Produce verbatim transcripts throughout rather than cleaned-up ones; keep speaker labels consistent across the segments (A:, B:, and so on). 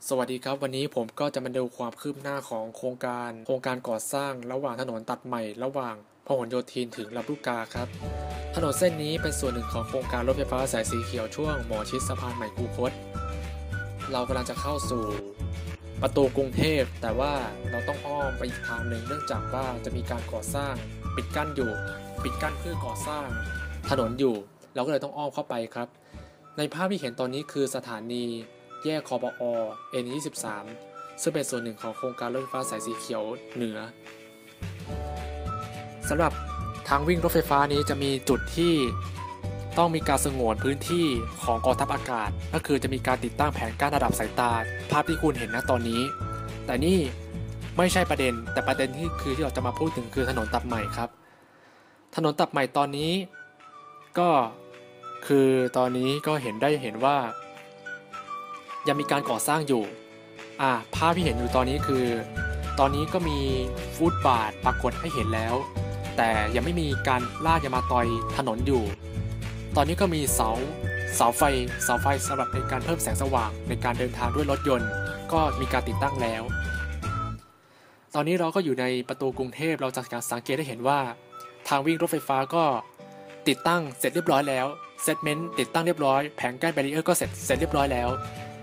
A: สวัสดีครับวันนี้ผมก็จะมาดูความคืบหน้าของโครงการโครงการก่อสร้างระหว่างถนนตัดใหม่ระหว่างพหลโยธินถึงลำลูกกาครับถนนเส้นนี้เป็นส่วนหนึ่งของโครงการรถไฟฟ้าสายสีเขียวช่วงหมอชิดสะพานใหม่คูคตเรากำลังจะเข้าสู่ประตูกรุงเทพแต่ว่าเราต้องอ้อมไปอีกทางหนึ่งเนื่องจากว่าจะมีการก่อสร้างปิดกั้นอยู่ปิดกั้นเพื่อก่อสร้างถนนอยู่เราก็เลยต้องอ้อมเข้าไปครับในภาพที่เห็นตอนนี้คือสถานีแยกคปอ เอ็น ยี่สิบสาม ซึ่งเป็นส่วนหนึ่งของโครงการรถไฟฟ้าสายสีเขียวเหนือสำหรับทางวิ่งรถไฟฟ้านี้จะมีจุดที่ต้องมีการสงวนพื้นที่ของกองทัพอากาศก็คือจะมีการติดตั้งแผงกั้นระดับสายตาภาพที่คุณเห็นนะตอนนี้แต่นี่ไม่ใช่ประเด็นแต่ประเด็นที่คือที่เราจะมาพูดถึงคือถนนตัดใหม่ครับถนนตัดใหม่ตอนนี้ก็คือตอนนี้ก็เห็นได้เห็นว่ายังมีการก่อสร้างอยู่อ่าภาพที่เห็นอยู่ตอนนี้คือตอนนี้ก็มีฟุตบาทปรากฏให้เห็นแล้วแต่ยังไม่มีการลาดยางมะตอยถนนอยู่ตอนนี้ก็มีเสาเสาไฟเสาไฟสำหรับในการเพิ่มแสงสว่างในการเดินทางด้วยรถยนต์ก็มีการติดตั้งแล้วตอนนี้เราก็อยู่ในประตูกรุงเทพเราจะสังเกตได้เห็นว่าทางวิ่งรถไฟฟ้าก็ติดตั้งเสร็จเรียบร้อยแล้วเซตเมนต์ติดตั้งเรียบร้อยแผงกั้นแบรีเออร์ก็เสร็จเสร็จเรียบร้อยแล้ว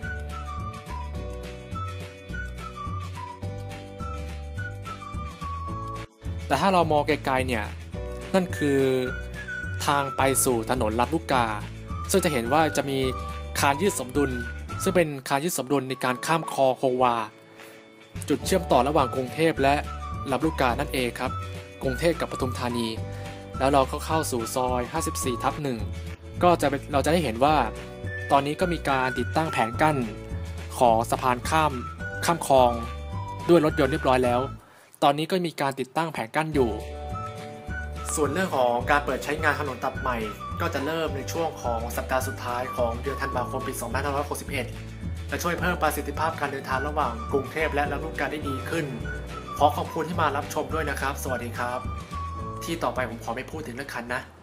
A: แต่ถ้าเรามองไกลๆเนี่ยนั่นคือทางไปสู่ถนนลำลูกกาซึ่งจะเห็นว่าจะมีคานยืดสมดุลซึ่งเป็นคานยืดสมดุลในการข้ามคลองโควาจุดเชื่อมต่อระหว่างกรุงเทพและลำลูกกานั่นเองครับกรุงเทพกับปทุมธานีแล้วเราก็เข้าสู่ซอยห้าสิบสี่ทับหนึ่งก็จะเราจะได้เห็นว่าตอนนี้ก็มีการติดตั้งแผงกั้นของสะพานข้ามข้ามคลองด้วยรถยนต์เรียบร้อยแล้วตอนนี้ก็มีการติดตั้งแผงกั้นอยู่ส่วนเรื่องของการเปิดใช้งานถนนตัดใหม่ก็จะเริ่มในช่วงของสัปดาห์สุดท้ายของเดือนธันวาคมปีสองพันห้าร้อยหกสิบเอ็ดจะช่วยเพิ่มประสิทธิภาพการเดินทางระหว่างกรุงเทพและลำลูกกาได้ดีขึ้นขอขอบคุณที่มารับชมด้วยนะครับสวัสดีครับที่ต่อไปผมขอไม่พูดถึงเรื่องคันนะ